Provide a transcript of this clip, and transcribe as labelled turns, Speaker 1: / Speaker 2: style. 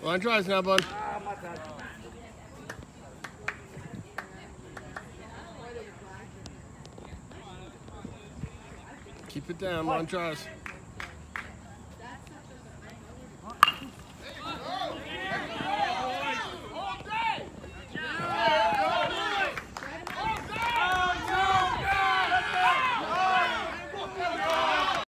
Speaker 1: Line tries now, bud. Keep it down, line tries.